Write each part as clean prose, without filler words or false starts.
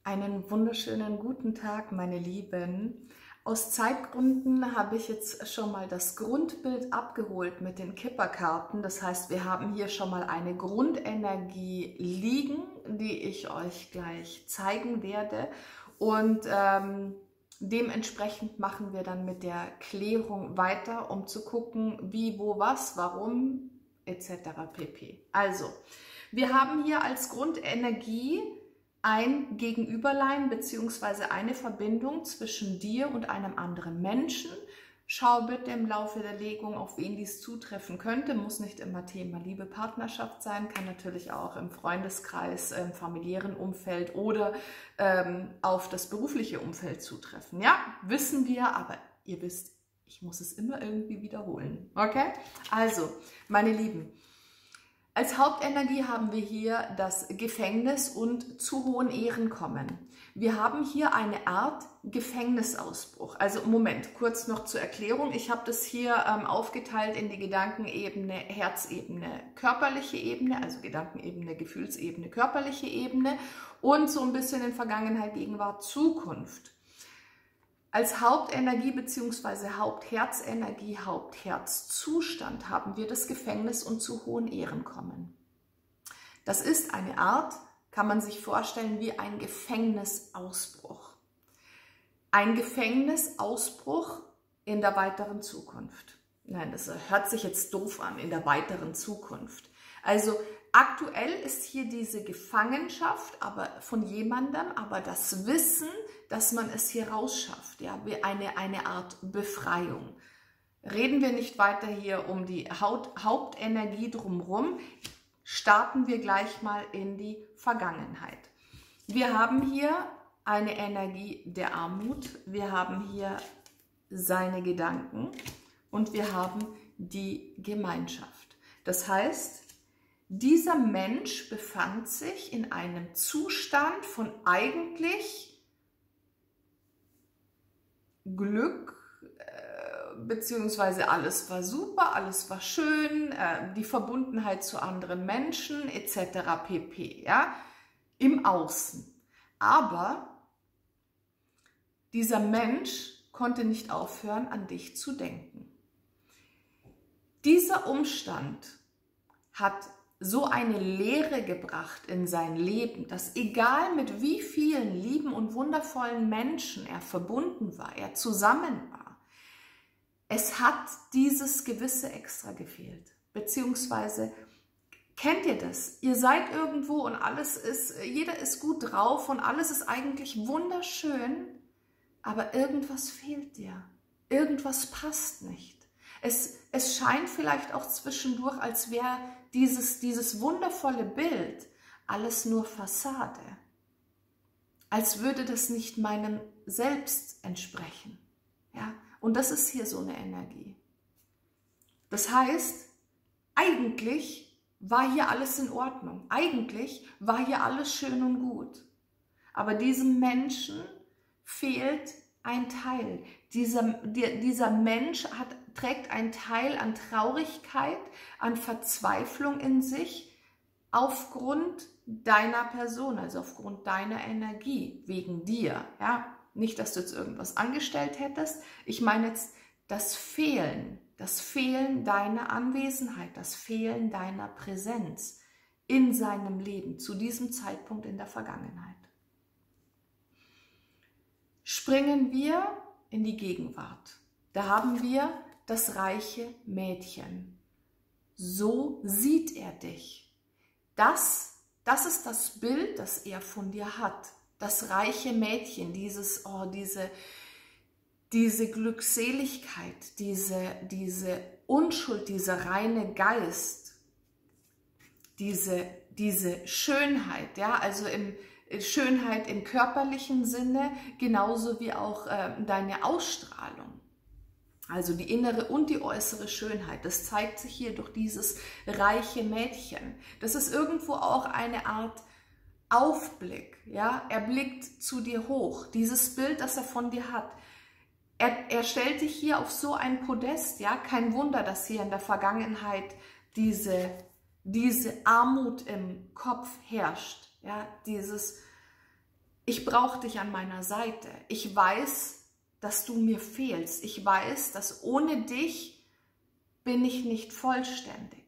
Einen wunderschönen guten Tag, meine Lieben. Aus Zeitgründen habe ich jetzt schon mal das Grundbild abgeholt mit den Kipperkarten. Das heißt, wir haben hier schon mal eine Grundenergie liegen, die ich euch gleich zeigen werde. Und dementsprechend machen wir dann mit der Klärung weiter, um zu gucken, wie, wo, was, warum, etc. pp. Also, wir haben hier als Grundenergie ein Gegenüberlein bzw. eine Verbindung zwischen dir und einem anderen Menschen. Schau bitte im Laufe der Legung, auf wen dies zutreffen könnte. Muss nicht immer Thema Liebe, Partnerschaft sein, kann natürlich auch im Freundeskreis, im familiären Umfeld oder auf das berufliche Umfeld zutreffen. Ja, wissen wir, aber ihr wisst, ich muss es immer irgendwie wiederholen. Okay? Also, meine Lieben, als Hauptenergie haben wir hier das Gefängnis und zu hohen Ehren kommen. Wir haben hier eine Art Gefängnisausbruch. Also Moment, kurz noch zur Erklärung. Ich habe das hier aufgeteilt in die Gedankenebene, Herzebene, körperliche Ebene, also Gedankenebene, Gefühlsebene, körperliche Ebene und so ein bisschen in Vergangenheit, Gegenwart, Zukunft. Als Hauptenergie bzw. Hauptherzenergie, Hauptherzzustand haben wir das Gefängnis und zu hohen Ehren kommen. Das ist eine Art, kann man sich vorstellen, wie ein Gefängnisausbruch. Ein Gefängnisausbruch in der weiteren Zukunft. Nein, das hört sich jetzt doof an, in der weiteren Zukunft. Also aktuell ist hier diese Gefangenschaft aber von jemandem, aber das Wissen, dass man es hier rausschafft, ja, wie eine Art Befreiung. Reden wir nicht weiter hier um die Hauptenergie drumherum, starten wir gleich mal in die Vergangenheit. Wir haben hier eine Energie der Armut, wir haben hier seine Gedanken und wir haben die Gemeinschaft. Das heißt, dieser Mensch befand sich in einem Zustand von eigentlich Glück, beziehungsweise alles war super, alles war schön, die Verbundenheit zu anderen Menschen etc. pp. Ja, im Außen. Aber dieser Mensch konnte nicht aufhören, an dich zu denken. Dieser Umstand hat so eine Leere gebracht in sein Leben, dass egal mit wie vielen lieben und wundervollen Menschen er verbunden war, er zusammen war, es hat dieses gewisse Extra gefehlt. Beziehungsweise, kennt ihr das? Ihr seid irgendwo und alles ist, jeder ist gut drauf und alles ist eigentlich wunderschön, aber irgendwas fehlt dir. Irgendwas passt nicht. Es scheint vielleicht auch zwischendurch, als wäre dieses wundervolle Bild alles nur Fassade. Als würde das nicht meinem Selbst entsprechen. Ja? Und das ist hier so eine Energie. Das heißt, eigentlich war hier alles in Ordnung. Eigentlich war hier alles schön und gut. Aber diesem Menschen fehlt ein Teil. Dieser Mensch trägt einen Teil an Traurigkeit, an Verzweiflung in sich aufgrund deiner Person, also aufgrund deiner Energie, wegen dir. Ja? Nicht, dass du jetzt irgendwas angestellt hättest. Ich meine jetzt das Fehlen deiner Anwesenheit, das Fehlen deiner Präsenz in seinem Leben zu diesem Zeitpunkt in der Vergangenheit. Springen wir in die Gegenwart. Da haben wir das reiche Mädchen. So sieht er dich. Das ist das Bild, das er von dir hat. Das reiche Mädchen, diese Glückseligkeit, diese Unschuld, dieser reine Geist, diese Schönheit, ja, also Schönheit im körperlichen Sinne, genauso wie auch deine Ausstrahlung. Also die innere und die äußere Schönheit, das zeigt sich hier durch dieses reiche Mädchen. Das ist irgendwo auch eine Art Aufblick, ja, er blickt zu dir hoch, dieses Bild, das er von dir hat. Er stellt dich hier auf so ein Podest, ja, kein Wunder, dass hier in der Vergangenheit diese Armut im Kopf herrscht, ja, dieses ich brauche dich an meiner Seite. Ich weiß, dass du mir fehlst. Ich weiß, dass ohne dich bin ich nicht vollständig.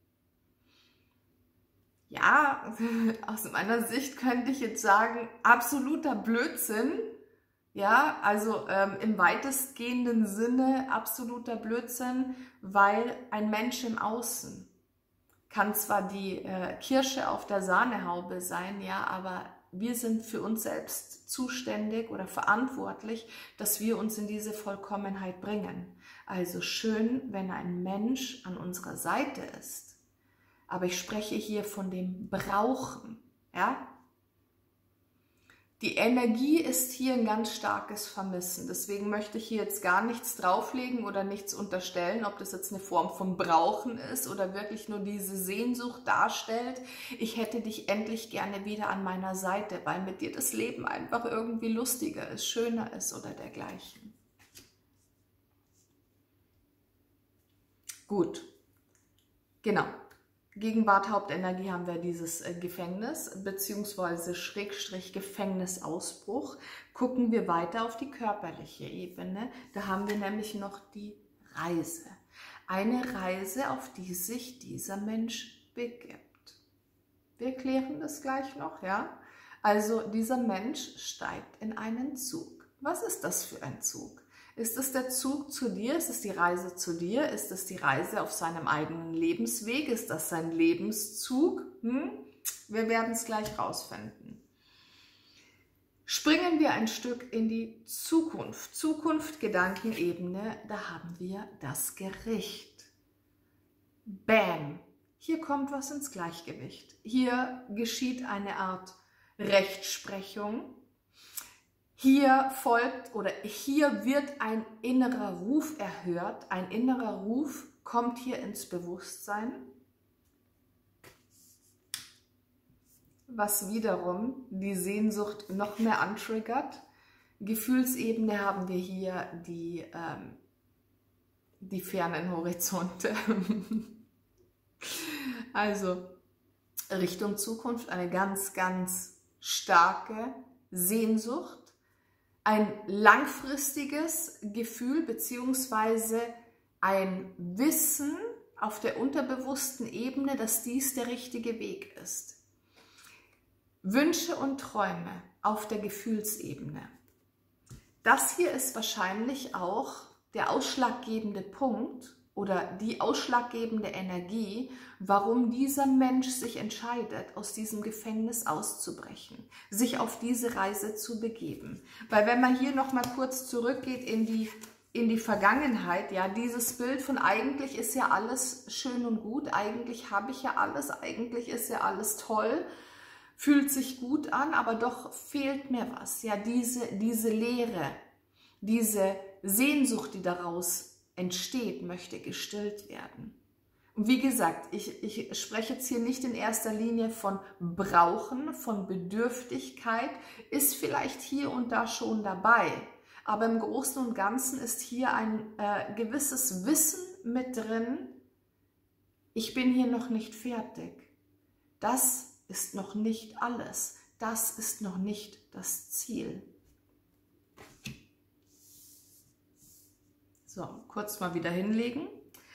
Ja, aus meiner Sicht könnte ich jetzt sagen, absoluter Blödsinn. Ja, also im weitestgehenden Sinne absoluter Blödsinn, weil ein Mensch im Außen kann zwar die Kirsche auf der Sahnehaube sein, ja, aber wir sind für uns selbst zuständig oder verantwortlich, dass wir uns in diese Vollkommenheit bringen. Also schön, wenn ein Mensch an unserer Seite ist. Aber ich spreche hier von dem Brauchen, ja. Die Energie ist hier ein ganz starkes Vermissen. Deswegen möchte ich hier jetzt gar nichts drauflegen oder nichts unterstellen, ob das jetzt eine Form von Brauchen ist oder wirklich nur diese Sehnsucht darstellt. Ich hätte dich endlich gerne wieder an meiner Seite, weil mit dir das Leben einfach irgendwie lustiger ist, schöner ist oder dergleichen. Gut, genau. Gegenwart Hauptenergie haben wir dieses Gefängnis bzw. Schrägstrich Gefängnisausbruch. Gucken wir weiter auf die körperliche Ebene. Da haben wir nämlich noch die Reise. Eine Reise, auf die sich dieser Mensch begibt. Wir klären das gleich noch, ja? Also dieser Mensch steigt in einen Zug. Was ist das für ein Zug? Ist es der Zug zu dir? Ist es die Reise zu dir? Ist es die Reise auf seinem eigenen Lebensweg? Ist das sein Lebenszug? Wir werden es gleich rausfinden. Springen wir ein Stück in die Zukunft. Zukunft, Gedankenebene, da haben wir das Gericht. Bam! Hier kommt was ins Gleichgewicht. Hier geschieht eine Art Rechtsprechung. Hier folgt oder hier wird ein innerer Ruf erhört. Ein innerer Ruf kommt hier ins Bewusstsein, was wiederum die Sehnsucht noch mehr antriggert. Gefühlsebene haben wir hier die fernen Horizonte. Also Richtung Zukunft eine ganz, ganz starke Sehnsucht. Ein langfristiges Gefühl bzw. ein Wissen auf der unterbewussten Ebene, dass dies der richtige Weg ist. Wünsche und Träume auf der Gefühlsebene. Das hier ist wahrscheinlich auch der ausschlaggebende Punkt oder die ausschlaggebende Energie, warum dieser Mensch sich entscheidet, aus diesem Gefängnis auszubrechen, sich auf diese Reise zu begeben. Weil wenn man hier nochmal kurz zurückgeht in die Vergangenheit, ja, dieses Bild von eigentlich ist ja alles schön und gut, eigentlich habe ich ja alles, eigentlich ist ja alles toll, fühlt sich gut an, aber doch fehlt mir was. Ja, diese Leere, diese Sehnsucht, die daraus entsteht, möchte gestillt werden. Und wie gesagt, ich spreche jetzt hier nicht in erster Linie von Brauchen, von Bedürftigkeit, ist vielleicht hier und da schon dabei. Aber im Großen und Ganzen ist hier ein gewisses Wissen mit drin, ich bin hier noch nicht fertig. Das ist noch nicht alles. Das ist noch nicht das Ziel. So, kurz mal wieder hinlegen.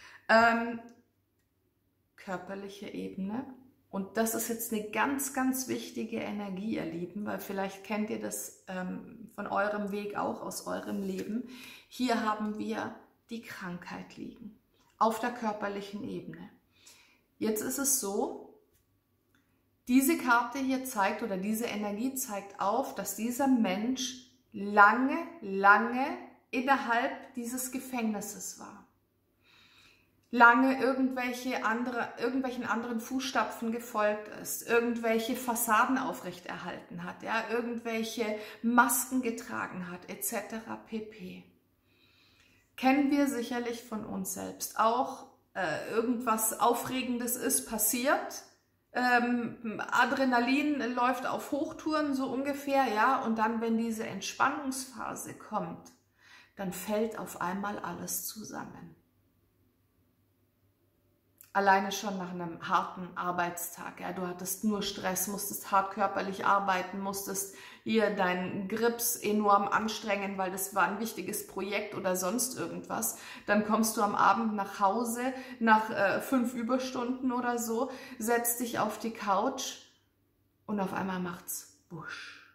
Körperliche Ebene. Und das ist jetzt eine ganz, ganz wichtige Energie, ihr Lieben, weil vielleicht kennt ihr das von eurem Weg auch, aus eurem Leben. Hier haben wir die Krankheit liegen, auf der körperlichen Ebene. Jetzt ist es so, diese Karte hier zeigt oder diese Energie zeigt auf, dass dieser Mensch lange, lange innerhalb dieses Gefängnisses war. Lange irgendwelchen anderen Fußstapfen gefolgt ist, irgendwelche Fassaden aufrechterhalten hat, ja, irgendwelche Masken getragen hat, etc. pp. Kennen wir sicherlich von uns selbst auch. Irgendwas Aufregendes ist passiert, Adrenalin läuft auf Hochtouren so ungefähr, ja, und dann, wenn diese Entspannungsphase kommt, dann fällt auf einmal alles zusammen. Alleine schon nach einem harten Arbeitstag. Ja, du hattest nur Stress, musstest hart körperlich arbeiten, musstest hier deinen Grips enorm anstrengen, weil das war ein wichtiges Projekt oder sonst irgendwas. Dann kommst du am Abend nach Hause, nach 5 Überstunden oder so, setzt dich auf die Couch und auf einmal macht's Busch.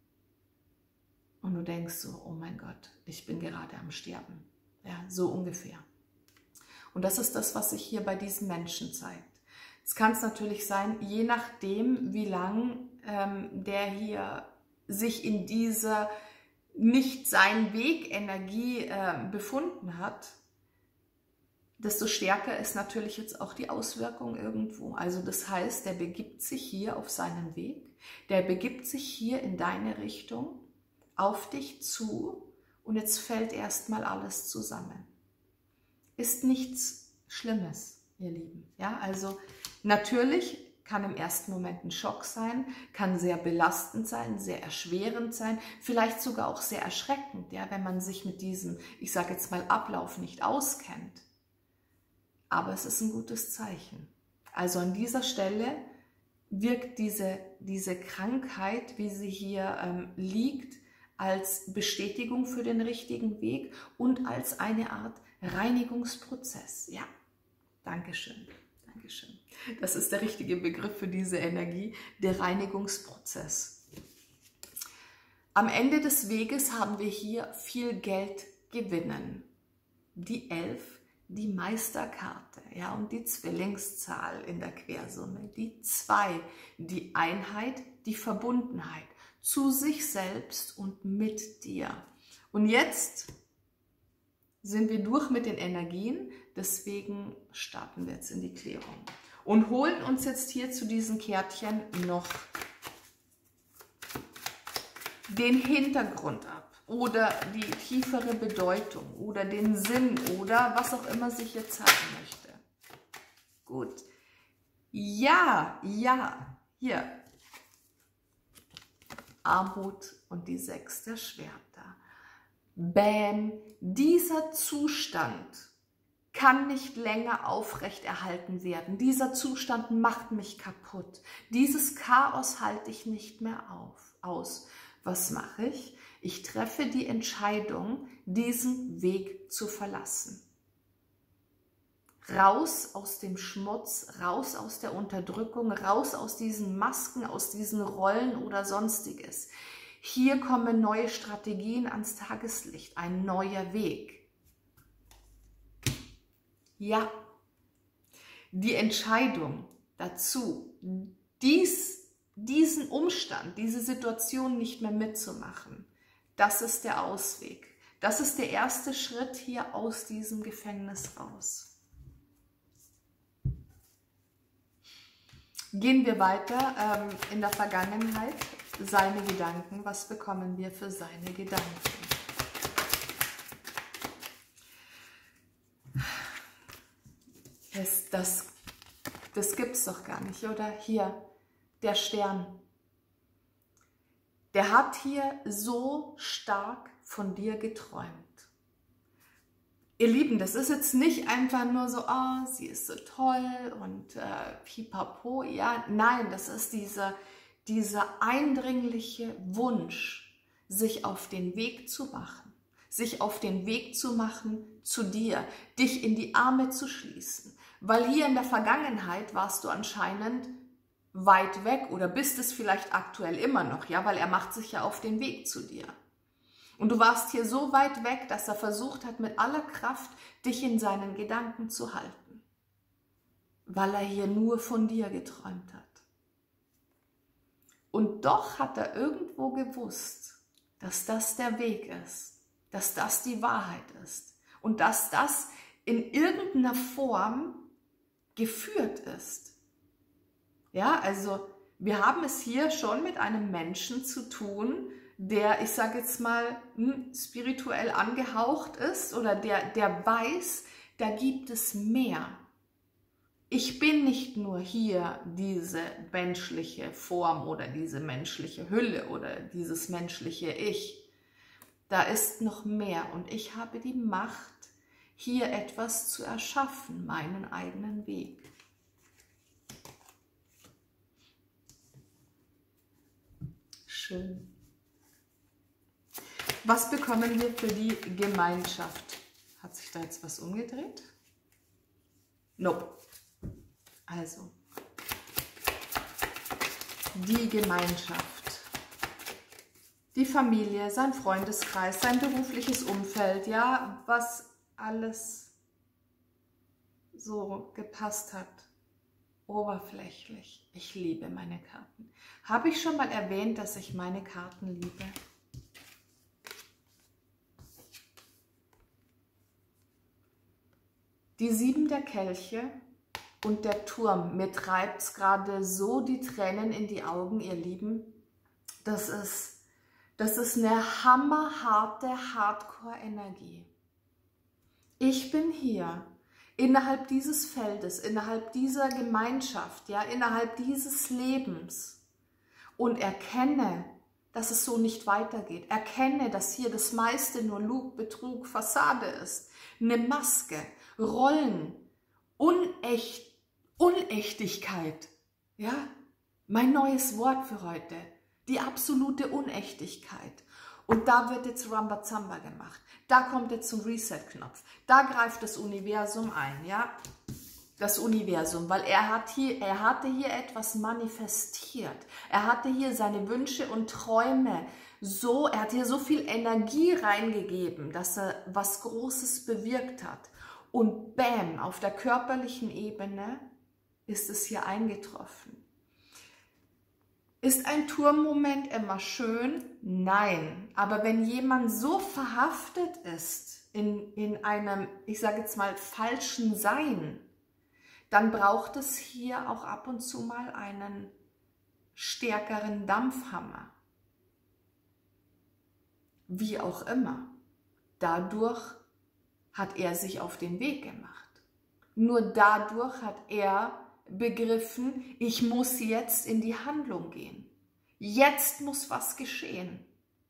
Und du denkst so, oh mein Gott, ich bin gerade am Sterben. Ja, so ungefähr. Und das ist das, was sich hier bei diesen Menschen zeigt. Es kann es natürlich sein, je nachdem, wie lang der hier sich in dieser Nicht-Sein-Weg-Energie befunden hat, desto stärker ist natürlich jetzt auch die Auswirkung irgendwo. Also das heißt, der begibt sich hier auf seinen Weg, der begibt sich hier in deine Richtung, auf dich zu und jetzt fällt erstmal alles zusammen. Ist nichts Schlimmes, ihr Lieben. Ja, also natürlich kann im ersten Moment ein Schock sein, kann sehr belastend sein, sehr erschwerend sein, vielleicht sogar auch sehr erschreckend, ja, wenn man sich mit diesem, ich sage jetzt mal, Ablauf nicht auskennt. Aber es ist ein gutes Zeichen. Also an dieser Stelle wirkt diese Krankheit, wie sie hier liegt, als Bestätigung für den richtigen Weg und als eine Art Reinigungsprozess. Ja, Dankeschön, Dankeschön. Das ist der richtige Begriff für diese Energie, der Reinigungsprozess. Am Ende des Weges haben wir hier viel Geld gewinnen. Die 11, die Meisterkarte, ja, und die Zwillingszahl in der Quersumme. Die 2, die Einheit, die Verbundenheit zu sich selbst und mit dir. Und jetzt sind wir durch mit den Energien, deswegen starten wir jetzt in die Klärung und holen uns jetzt hier zu diesen Kärtchen noch den Hintergrund ab oder die tiefere Bedeutung oder den Sinn oder was auch immer sich jetzt zeigen möchte. Gut. Ja, ja, hier. Armut und die 6 der Schwerter. Bäm, dieser Zustand kann nicht länger aufrechterhalten werden. Dieser Zustand macht mich kaputt. Dieses Chaos halte ich nicht mehr aus. Was mache ich? Ich treffe die Entscheidung, diesen Weg zu verlassen. Raus aus dem Schmutz, raus aus der Unterdrückung, raus aus diesen Masken, aus diesen Rollen oder sonstiges. Hier kommen neue Strategien ans Tageslicht, ein neuer Weg. Ja, die Entscheidung dazu, diesen Umstand, diese Situation nicht mehr mitzumachen, das ist der Ausweg. Das ist der erste Schritt hier aus diesem Gefängnis raus. Gehen wir weiter in der Vergangenheit. Seine Gedanken. Was bekommen wir für seine Gedanken? Das gibt's doch gar nicht, oder? Hier, der Stern. Der hat hier so stark von dir geträumt. Ihr Lieben, das ist jetzt nicht einfach nur so, oh, sie ist so toll und pipapo. Ja, nein, das ist dieser eindringliche Wunsch, sich auf den Weg zu machen. Sich auf den Weg zu machen zu dir, dich in die Arme zu schließen. Weil hier in der Vergangenheit warst du anscheinend weit weg oder bist es vielleicht aktuell immer noch, ja, weil er macht sich ja auf den Weg zu dir. Und du warst hier so weit weg, dass er versucht hat, mit aller Kraft dich in seinen Gedanken zu halten, weil er hier nur von dir geträumt hat. Und doch hat er irgendwo gewusst, dass das der Weg ist, dass das die Wahrheit ist und dass das in irgendeiner Form geführt ist. Ja, also wir haben es hier schon mit einem Menschen zu tun, der, ich sage jetzt mal, spirituell angehaucht ist oder der weiß, da gibt es mehr. Ich bin nicht nur hier diese menschliche Form oder diese menschliche Hülle oder dieses menschliche Ich. Da ist noch mehr und ich habe die Macht, hier etwas zu erschaffen, meinen eigenen Weg. Schön. Was bekommen wir für die Gemeinschaft? Hat sich da jetzt was umgedreht? Nope. Also, die Gemeinschaft, die Familie, sein Freundeskreis, sein berufliches Umfeld, ja, was alles so gepasst hat. Oberflächlich. Ich liebe meine Karten. Habe ich schon mal erwähnt, dass ich meine Karten liebe? Die 7 der Kelche und der Turm. Mir treibt es gerade so die Tränen in die Augen, ihr Lieben. Das ist eine hammerharte Hardcore-Energie. Ich bin hier innerhalb dieses Feldes, innerhalb dieser Gemeinschaft, ja, innerhalb dieses Lebens und erkenne, dass es so nicht weitergeht. Erkenne, dass hier das meiste nur Lug, Betrug, Fassade ist. Eine Maske, Rollen, Unechtigkeit. Ja, mein neues Wort für heute. Die absolute Unechtigkeit. Und da wird jetzt Rambazamba gemacht. Da kommt jetzt zum Reset-Knopf. Da greift das Universum ein, ja. Das Universum, weil er hatte hier etwas manifestiert. Er hatte hier seine Wünsche und Träume er hat hier so viel Energie reingegeben, dass er was Großes bewirkt hat. Und bam, auf der körperlichen Ebene ist es hier eingetroffen. Ist ein Turmmoment immer schön? Nein. Aber wenn jemand so verhaftet ist in einem, ich sage jetzt mal, falschen Sein, dann braucht es hier auch ab und zu mal einen stärkeren Dampfhammer. Wie auch immer. Dadurch hat er sich auf den Weg gemacht. Nur dadurch hat er begriffen, ich muss jetzt in die Handlung gehen. Jetzt muss was geschehen.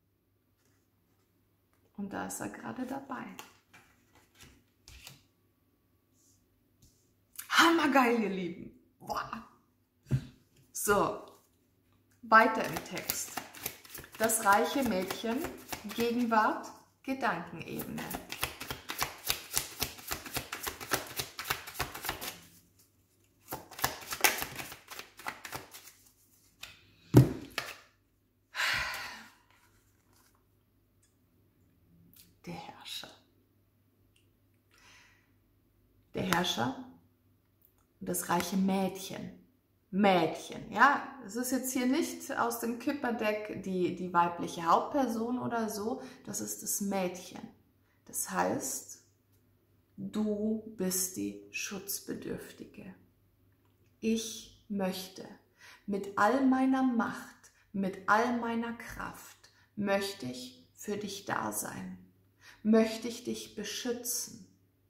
Und da ist er gerade dabei. Hammergeil, ihr Lieben. Wow. So, weiter im Text. Das reiche Mädchen, Gegenwart, Gedankenebene. Der Herrscher. Der Herrscher und das reiche Mädchen. Mädchen, ja, es ist jetzt hier nicht aus dem Kipperdeck die weibliche Hauptperson oder so, das ist das Mädchen. Das heißt, du bist die Schutzbedürftige. Ich möchte mit all meiner Macht, mit all meiner Kraft, möchte ich für dich da sein. Möchte ich dich beschützen.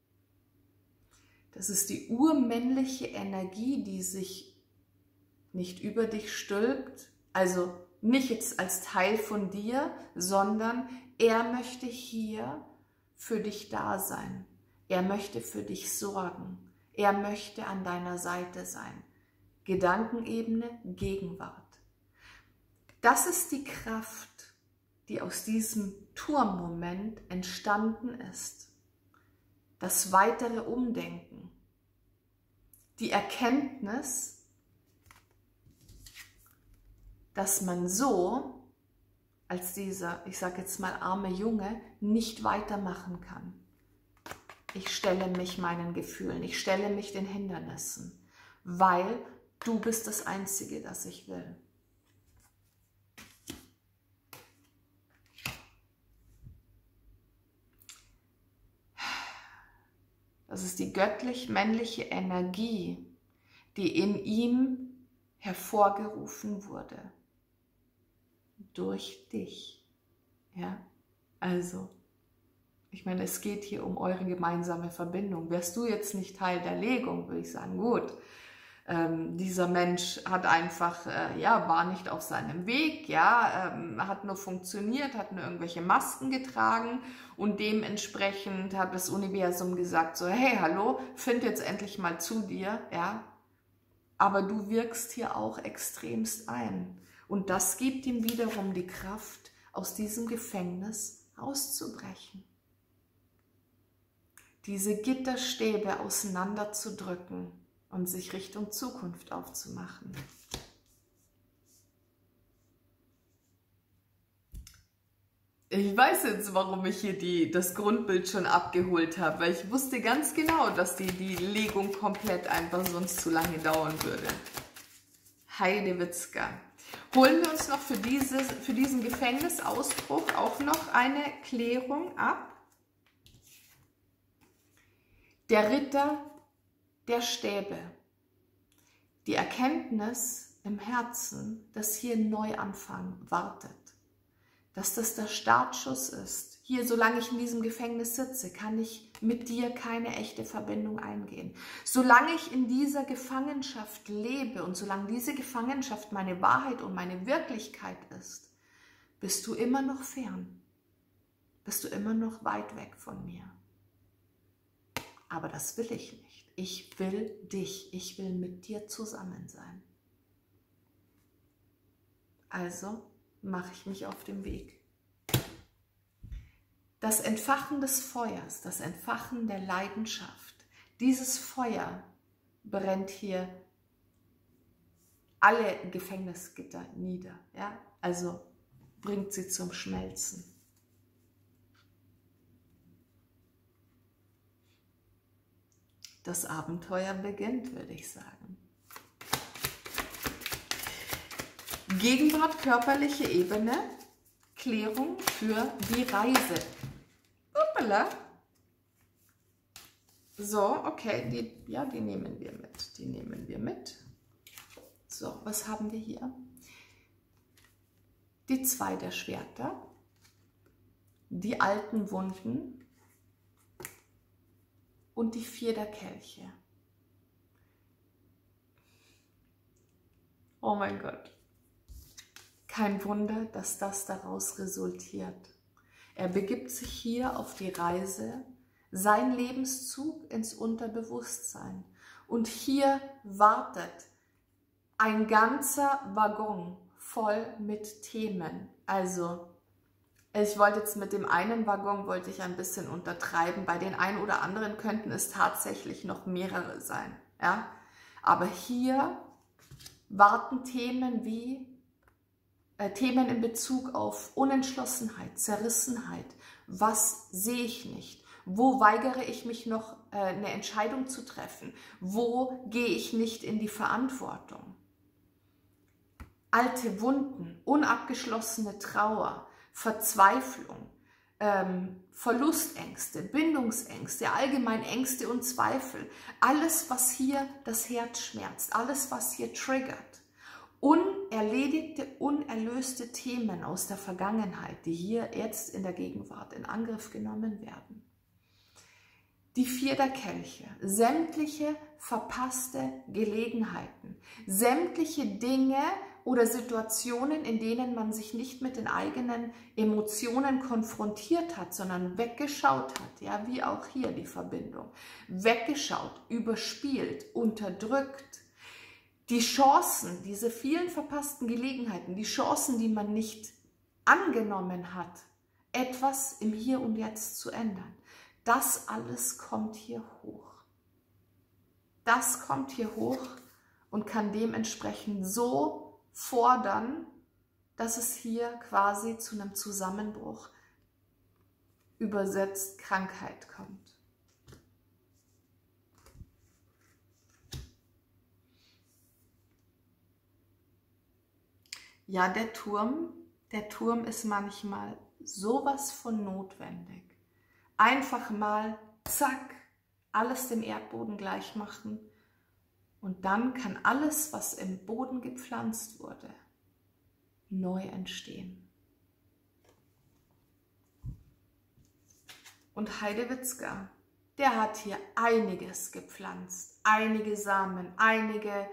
Das ist die urmännliche Energie, die sich nicht über dich stülpt, also nicht jetzt als Teil von dir, sondern er möchte hier für dich da sein. Er möchte für dich sorgen. Er möchte an deiner Seite sein. Gedankenebene, Gegenwart. Das ist die Kraft, die aus diesem Turmmoment entstanden ist. Das weitere Umdenken. Die Erkenntnis, dass man so als dieser, ich sage jetzt mal, arme Junge nicht weitermachen kann. Ich stelle mich meinen Gefühlen, ich stelle mich den Hindernissen, weil du bist das Einzige, das ich will. Das ist die göttlich-männliche Energie, die in ihm hervorgerufen wurde. Durch dich. Ja, also, ich meine, es geht hier um eure gemeinsame Verbindung. Wärst du jetzt nicht Teil der Legung, würde ich sagen, gut, Dieser Mensch hat einfach, ja, war nicht auf seinem Weg, ja, hat nur funktioniert, hat nur irgendwelche Masken getragen und dementsprechend hat das Universum gesagt so, hey, hallo, find jetzt endlich mal zu dir, ja, aber du wirkst hier auch extremst ein und das gibt ihm wiederum die Kraft, aus diesem Gefängnis auszubrechen. Diese Gitterstäbe auseinanderzudrücken und sich Richtung Zukunft aufzumachen. Ich weiß jetzt, warum ich hier das Grundbild schon abgeholt habe, weil ich wusste ganz genau, dass die Legung komplett einfach sonst zu lange dauern würde. Heidewitzka. Holen wir uns noch für diesen Gefängnisausbruch auch noch eine Klärung ab. Der Ritter der Stäbe. Die Erkenntnis im Herzen, dass hier ein Neuanfang wartet. Dass das der Startschuss ist. Hier, solange ich in diesem Gefängnis sitze, kann ich mit dir keine echte Verbindung eingehen. Solange ich in dieser Gefangenschaft lebe und solange diese Gefangenschaft meine Wahrheit und meine Wirklichkeit ist, bist du immer noch fern. Bist du immer noch weit weg von mir. Aber das will ich nicht. Ich will dich. Ich will mit dir zusammen sein. Also mache ich mich auf den Weg. Das Entfachen des Feuers, das Entfachen der Leidenschaft, dieses Feuer brennt hier alle Gefängnisgitter nieder. Ja? Also bringt sie zum Schmelzen. Das Abenteuer beginnt, würde ich sagen. Gegenwart, körperliche Ebene, Klärung für die Reise. Uppala. So, okay, die nehmen wir mit. Die nehmen wir mit. So, was haben wir hier? Die 2 der Schwerter, die alten Wunden und die 4 der Kelche. Oh mein Gott. Kein Wunder, dass das daraus resultiert. Er begibt sich hier auf die Reise, sein Lebenszug ins Unterbewusstsein. Und hier wartet ein ganzer Waggon voll mit Themen. Also, ich wollte jetzt mit dem einen Waggon ein bisschen untertreiben. Bei den einen oder anderen könnten es tatsächlich noch mehrere sein. Ja? Aber hier warten Themen wie Themen in Bezug auf Unentschlossenheit, Zerrissenheit. Was sehe ich nicht? Wo weigere ich mich noch, eine Entscheidung zu treffen? Wo gehe ich nicht in die Verantwortung? Alte Wunden, unabgeschlossene Trauer, Verzweiflung, Verlustängste, Bindungsängste, allgemein Ängste und Zweifel. Alles, was hier das Herz schmerzt, alles, was hier triggert. Unerledigte, unerlöste Themen aus der Vergangenheit, die hier jetzt in der Gegenwart in Angriff genommen werden. Die 4 der Kelche, sämtliche verpasste Gelegenheiten, sämtliche Dinge oder Situationen, in denen man sich nicht mit den eigenen Emotionen konfrontiert hat, sondern weggeschaut hat, ja, wie auch hier die Verbindung, weggeschaut, überspielt, unterdrückt. Die Chancen, diese vielen verpassten Gelegenheiten, die Chancen, die man nicht angenommen hat, etwas im Hier und Jetzt zu ändern, das alles kommt hier hoch. Das kommt hier hoch und kann dementsprechend so fordern, dass es hier quasi zu einem Zusammenbruch, übersetzt Krankheit, kommt. Ja, der Turm ist manchmal sowas von notwendig. Einfach mal, zack, alles dem Erdboden gleich machen und dann kann alles, was im Boden gepflanzt wurde, neu entstehen. Und Heidewitzka, der hat hier einiges gepflanzt, einige Samen, einige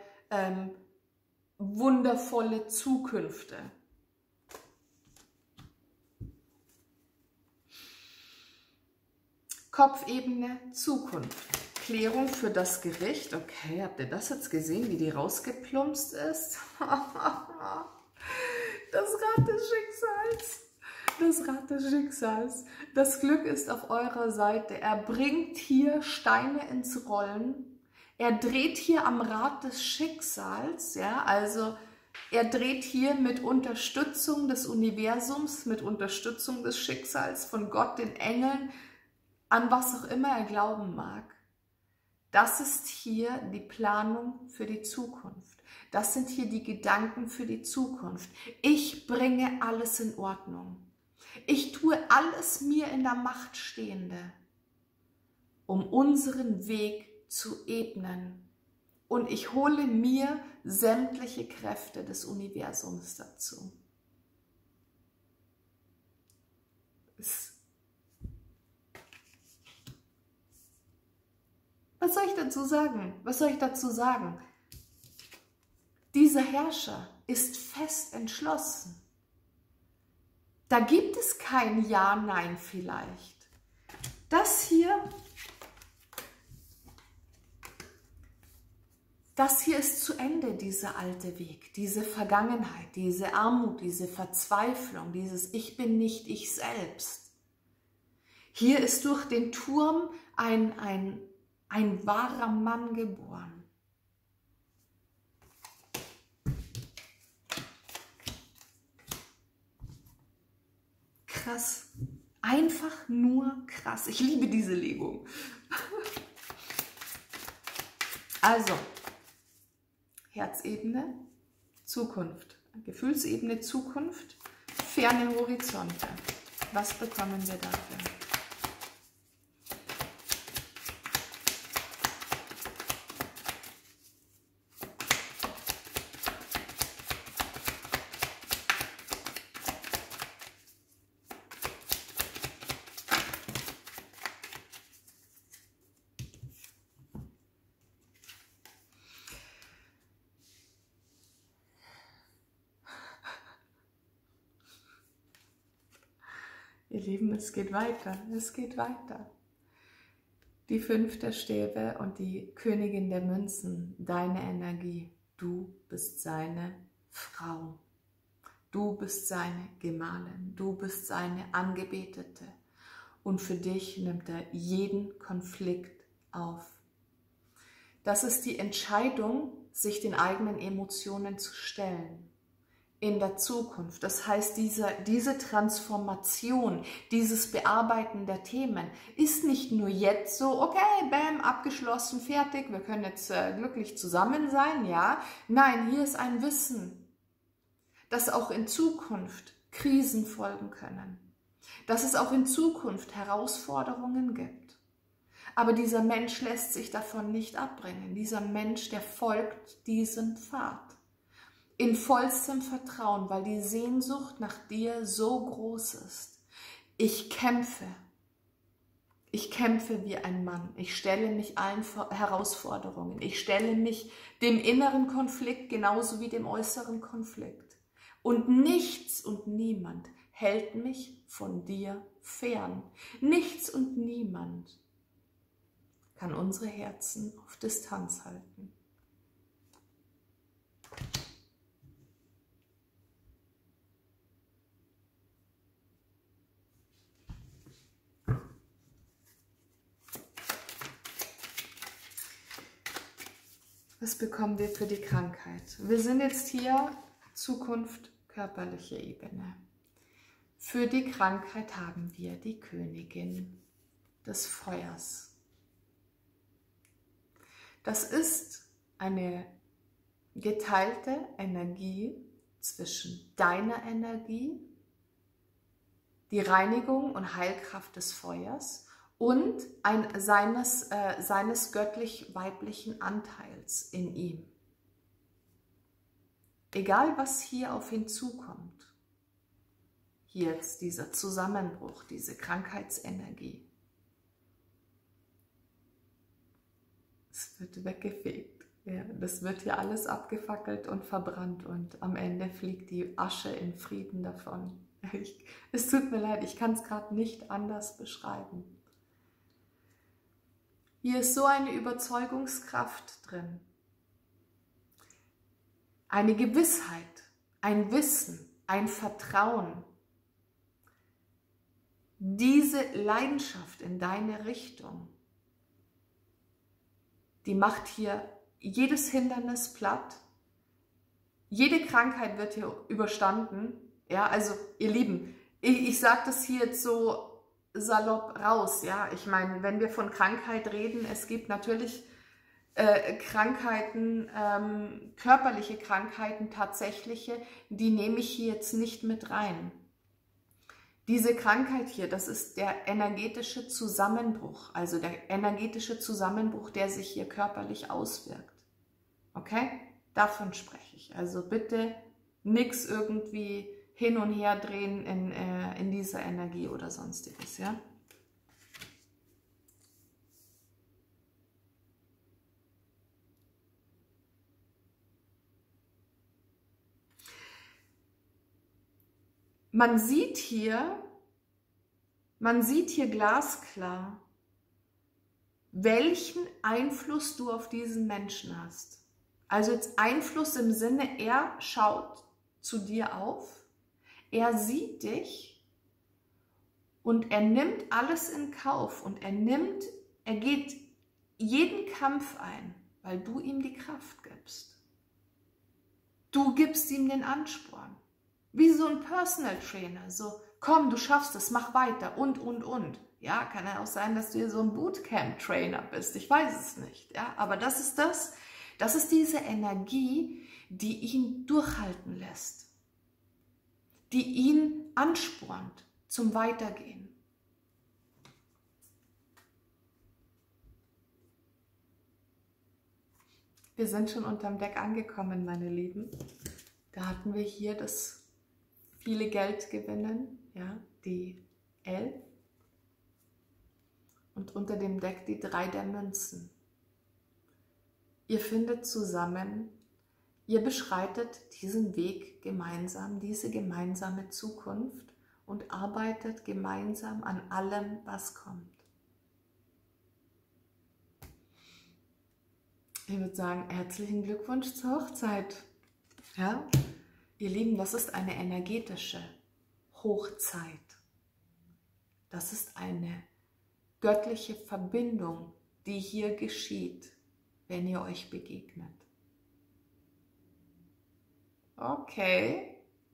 wundervolle Zukünfte. Kopfebene, Zukunft. Klärung für das Gericht. Okay, habt ihr das jetzt gesehen, wie die rausgeplumpst ist? Das Rad des Schicksals. Das Rad des Schicksals. Das Glück ist auf eurer Seite. Er bringt hier Steine ins Rollen. Er dreht hier am Rad des Schicksals. Ja, also er dreht hier mit Unterstützung des Universums, mit Unterstützung des Schicksals von Gott, den Engeln, an was auch immer er glauben mag. Das ist hier die Planung für die Zukunft. Das sind hier die Gedanken für die Zukunft. Ich bringe alles in Ordnung. Ich tue alles mir in der Macht Stehende, um unseren Weg zu ebnen. Und ich hole mir sämtliche Kräfte des Universums dazu. Was soll ich dazu sagen? Was soll ich dazu sagen? Dieser Herrscher ist fest entschlossen. Da gibt es kein Ja, Nein vielleicht. Das hier ist zu Ende, dieser alte Weg, diese Vergangenheit, diese Armut, diese Verzweiflung, dieses Ich bin nicht ich selbst. Hier ist durch den Turm ein wahrer Mann geboren. Krass. Einfach nur krass. Ich liebe diese Legung. Also, Herzebene, Zukunft. Gefühlsebene, Zukunft, ferne Horizonte. Was bekommen wir dafür? Ihr Lieben, es geht weiter, es geht weiter. Die 5 der Stäbe und die Königin der Münzen, deine Energie. Du bist seine Frau. Du bist seine Gemahlin. Du bist seine Angebetete. Und für dich nimmt er jeden Konflikt auf. Das ist die Entscheidung, sich den eigenen Emotionen zu stellen. In der Zukunft. Das heißt, diese Transformation, dieses Bearbeiten der Themen ist nicht nur jetzt so, okay, bam, abgeschlossen, fertig, wir können jetzt glücklich zusammen sein, ja. Nein, hier ist ein Wissen, dass auch in Zukunft Krisen folgen können, dass es auch in Zukunft Herausforderungen gibt. Aber dieser Mensch lässt sich davon nicht abbringen. Dieser Mensch, der folgt diesem Pfad. In vollstem Vertrauen, weil die Sehnsucht nach dir so groß ist. Ich kämpfe wie ein Mann. Ich stelle mich allen Herausforderungen. Ich stelle mich dem inneren Konflikt genauso wie dem äußeren Konflikt. Und nichts und niemand hält mich von dir fern. Nichts und niemand kann unsere Herzen auf Distanz halten. Was bekommen wir für die Krankheit? Wir sind jetzt hier, Zukunft, körperliche Ebene. Für die Krankheit haben wir die Königin des Feuers. Das ist eine geteilte Energie zwischen deiner Energie, die Reinigung und Heilkraft des Feuers, und seines göttlich-weiblichen Anteils in ihm. Egal, was hier auf ihn zukommt, hier jetzt dieser Zusammenbruch, diese Krankheitsenergie, Es wird weggefegt. Ja, das wird hier alles abgefackelt und verbrannt und am Ende fliegt die Asche in Frieden davon. Es tut mir leid, ich kann es gerade nicht anders beschreiben. Hier ist so eine Überzeugungskraft drin. Eine Gewissheit, ein Wissen, ein Vertrauen. Diese Leidenschaft in deine Richtung, die macht hier jedes Hindernis platt. Jede Krankheit wird hier überstanden. Ja, also ihr Lieben, ich sage das hier jetzt so salopp raus. Ja, ich meine, wenn wir von Krankheit reden, es gibt natürlich Krankheiten, körperliche Krankheiten, tatsächliche, die nehme ich hier jetzt nicht mit rein. Diese Krankheit hier, das ist der energetische Zusammenbruch, also der energetische Zusammenbruch, der sich hier körperlich auswirkt. Okay? Davon spreche ich. Also bitte nichts irgendwie hin und her drehen in dieser Energie oder sonstiges, ja? Man sieht hier glasklar, welchen Einfluss du auf diesen Menschen hast. Also jetzt Einfluss im Sinne, er schaut zu dir auf, er sieht dich und er nimmt alles in Kauf und er geht jeden Kampf ein, weil du ihm die Kraft gibst. Du gibst ihm den Ansporn. Wie so ein Personal Trainer, so, komm, du schaffst es, mach weiter und. Ja, kann ja auch sein, dass du hier so ein Bootcamp-Trainer bist, ich weiß es nicht, ja, aber das ist diese Energie, die ihn durchhalten lässt, die ihn anspornt zum Weitergehen. Wir sind schon unterm Deck angekommen, meine Lieben. Da hatten wir hier das viele Geld gewinnen, ja, die 11 und unter dem Deck die 3 der Münzen. Ihr findet zusammen, ihr beschreitet diesen Weg gemeinsam, diese gemeinsame Zukunft und arbeitet gemeinsam an allem, was kommt. Ich würde sagen, herzlichen Glückwunsch zur Hochzeit. Ja? Ihr Lieben, das ist eine energetische Hochzeit. Das ist eine göttliche Verbindung, die hier geschieht, wenn ihr euch begegnet. Okay.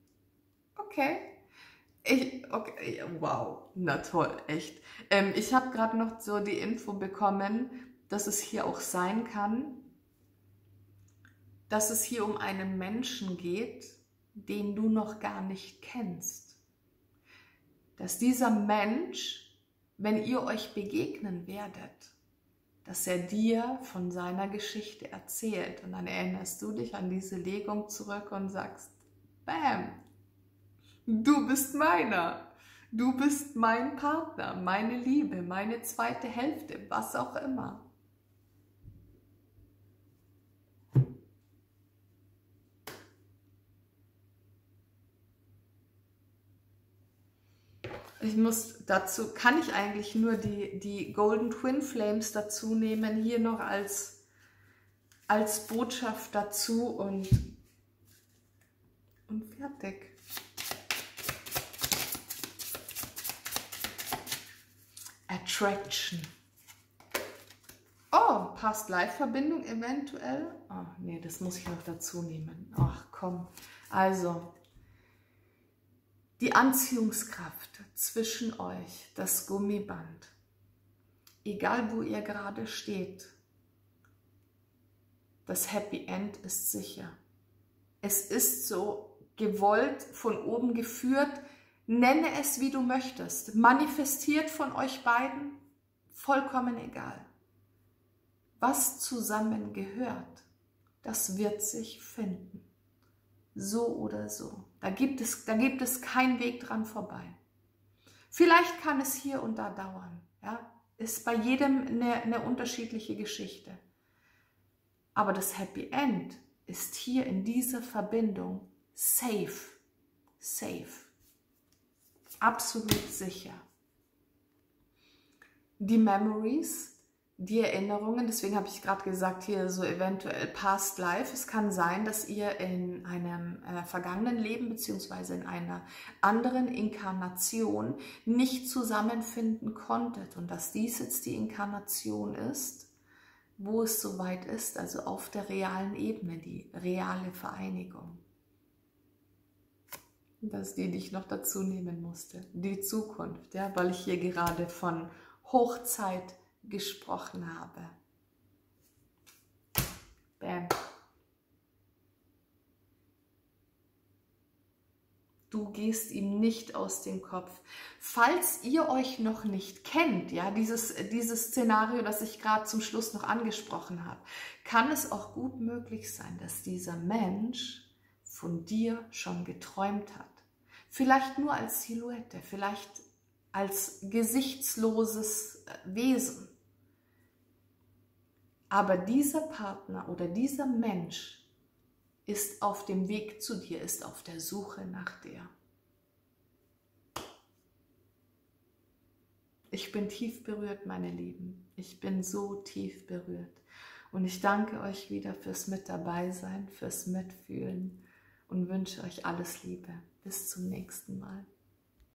Wow, na toll, echt. Ich habe gerade noch so die Info bekommen, dass es hier auch sein kann, dass es hier um einen Menschen geht, den du noch gar nicht kennst. Dass dieser Mensch, wenn ihr euch begegnen werdet, dass er dir von seiner Geschichte erzählt und dann erinnerst du dich an diese Legung zurück und sagst, bam, du bist meiner, du bist mein Partner, meine Liebe, meine zweite Hälfte, was auch immer. Kann ich eigentlich nur die Golden Twin Flames dazu nehmen, hier noch als Botschaft dazu und fertig. Attraction. Oh, Past-Life-Verbindung eventuell. Oh, nee, das muss ich noch dazu nehmen. Ach komm. Also, die Anziehungskraft zwischen euch, das Gummiband, egal wo ihr gerade steht, das Happy End ist sicher. Es ist so gewollt, von oben geführt, nenne es wie du möchtest, manifestiert von euch beiden, vollkommen egal. Was zusammengehört, das wird sich finden. So oder so. Da gibt es keinen Weg dran vorbei. Vielleicht kann es hier und da dauern. Ja? Ist bei jedem eine unterschiedliche Geschichte. Aber das Happy End ist hier in dieser Verbindung safe. Safe. Absolut sicher. Die Memories, die Erinnerungen, deswegen habe ich gerade gesagt, hier so eventuell Past Life. Es kann sein, dass ihr in einem vergangenen Leben bzw. in einer anderen Inkarnation nicht zusammenfinden konntet und dass dies jetzt die Inkarnation ist, wo es soweit ist, also auf der realen Ebene, die reale Vereinigung. Das ist die, die ich noch dazu nehmen musste, die Zukunft, ja, weil ich hier gerade von Hochzeit gesprochen habe. Bam. Du gehst ihm nicht aus dem Kopf. Falls ihr euch noch nicht kennt, ja, dieses Szenario, das ich gerade zum Schluss noch angesprochen habe, kann es auch gut möglich sein, dass dieser Mensch von dir schon geträumt hat. Vielleicht nur als Silhouette, vielleicht als gesichtsloses Wesen. Aber dieser Partner oder dieser Mensch ist auf dem Weg zu dir, ist auf der Suche nach dir. Ich bin tief berührt, meine Lieben. Ich bin so tief berührt. Und ich danke euch wieder fürs Mit dabei sein, fürs Mitfühlen und wünsche euch alles Liebe. Bis zum nächsten Mal.